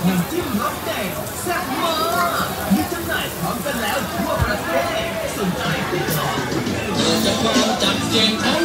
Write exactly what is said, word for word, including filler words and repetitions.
น้ำจิ้มรสเด็ดแซ่บมากมีจำหน่ายพร้อมกันแล้วทั่วประเทศสนใจติดต่อเกิดจากความจัดเจนของ